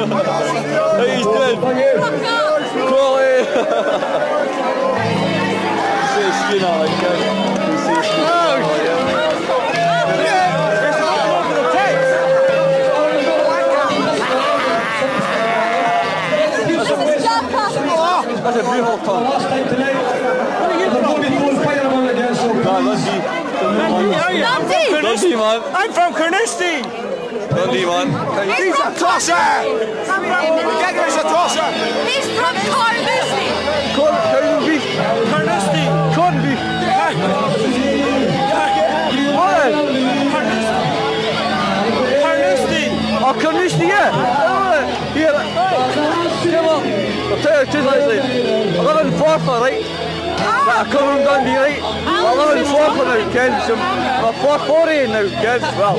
He's dead. Quality. See skin out like that. That's a beautiful tongue. Where are you from? Dundee, man. I'm from Kingussie. Dundee, man. He's a tosser. Get there's a tosser. He's from Kingussie. Corned beef. Kingussie. Corned beef. What? Kingussie. Oh, Kingussie, yeah. Yeah. I'll tell you the truth, Leslie. I live in Falconer, right? I come from Dundee, right? I live in Falconer now, Ken. So I'm a 440 now, Ken.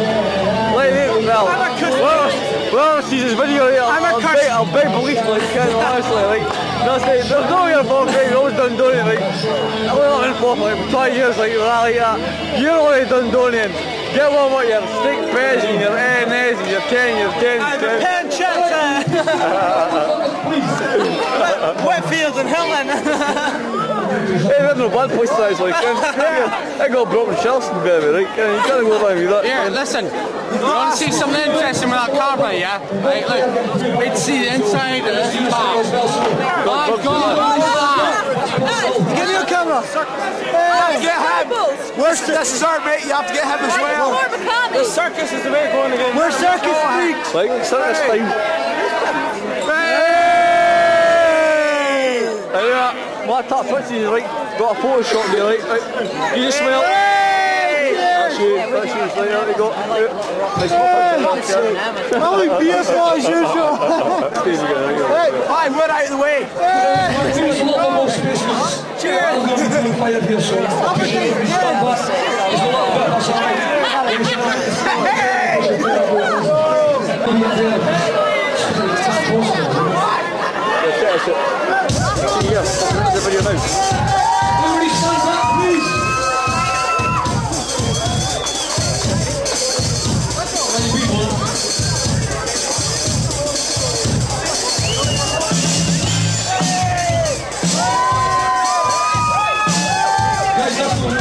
Well, see this video, right? I'll beg belief, like, Ken, honestly, right? There's no way involved, right? We've always done Dundee, right? I live in Falconer, like, for 20 years, like that. You're only done Dundee. Get one with your stick press and your ANS and your 10, your 10. I'm a pen chats. Whitfield and Helen. Hey, there's no bad place size like I got broken Chelsea, baby, right? You can't go by me that. Here, listen. You want to see something interesting with that car, right? Yeah? Right, look. Wait to see the inside of this car. My God, Give me a camera. Get him. This is our mate, you have to get him as well. The Circus is the way going again. We're Circus freaks. Like, Circus time. My top footsies, right? Got a photo shot there, right? You just smell. That's you, right? There you go. Only beer smell as usual. Hi, we're out of the way. Cheers. Yes, the video now. Everybody stand back, please. Guys, that's the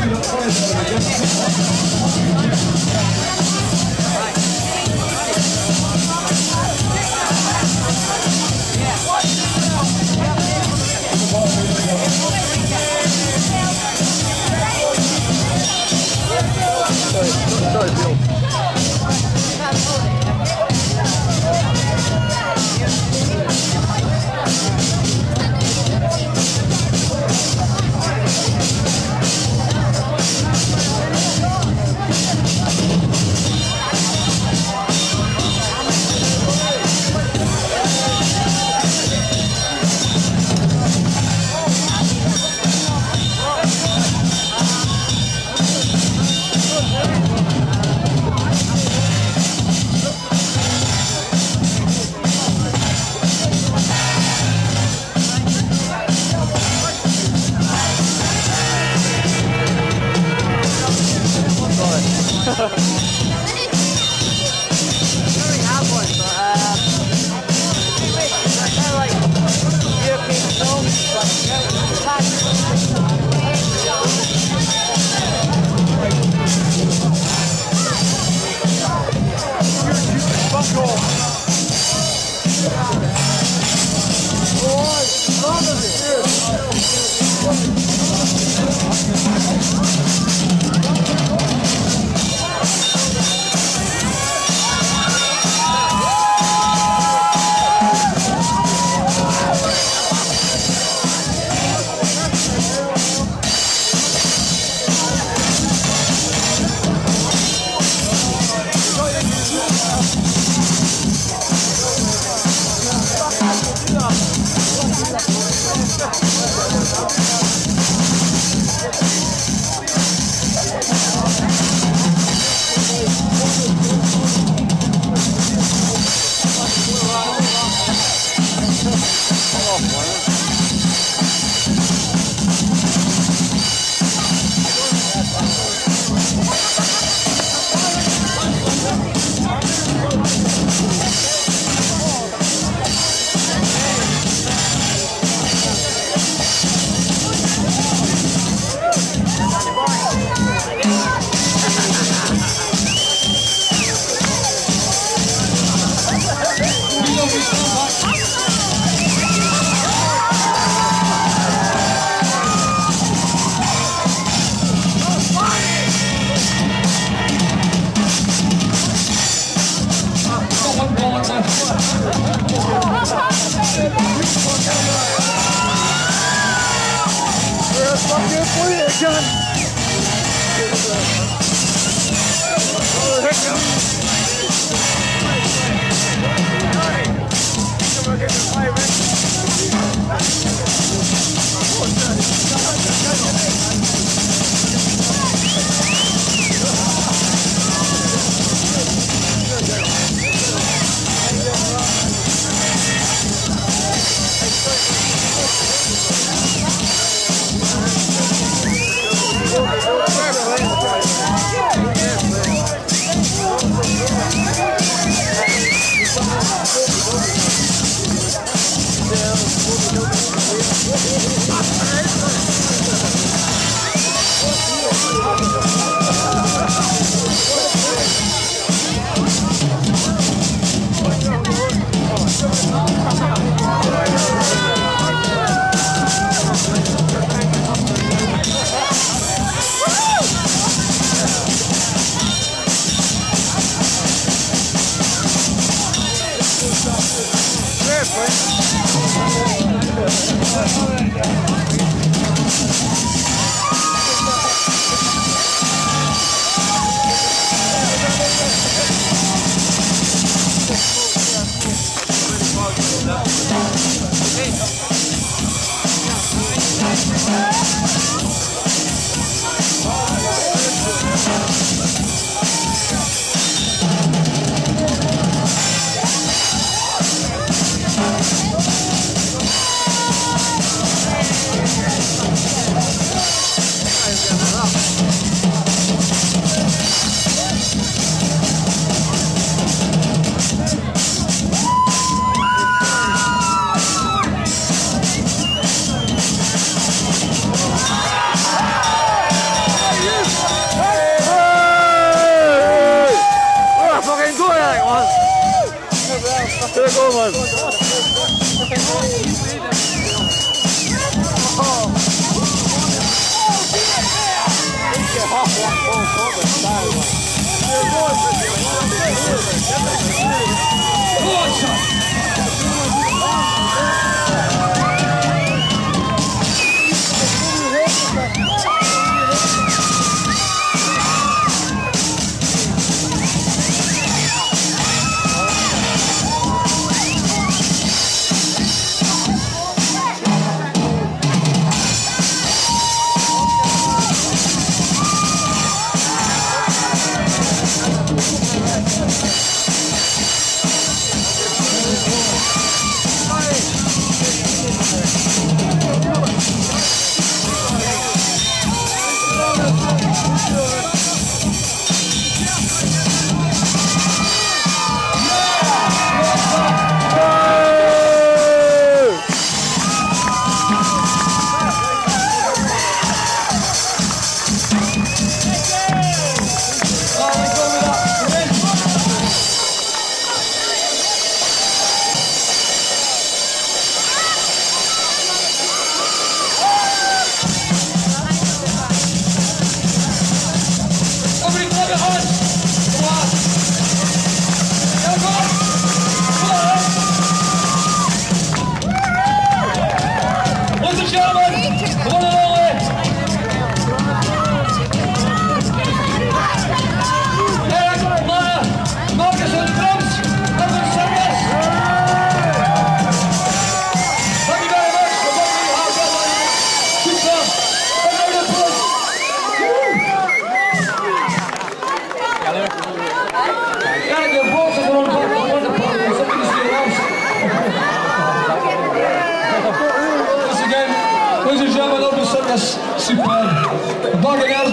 Ladies and gentlemen, open Circus, superb. Barracks.